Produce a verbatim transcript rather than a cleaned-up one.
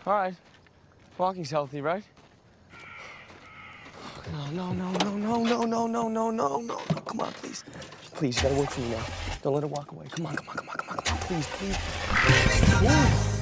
All right. Walking's healthy, right? No, no, no, no, no, no, no, no, no, no, no. Come on, please. Please, you gotta work for me now. Don't let her walk away. Come on, come on, come on, come on, come on. Please, please. Move.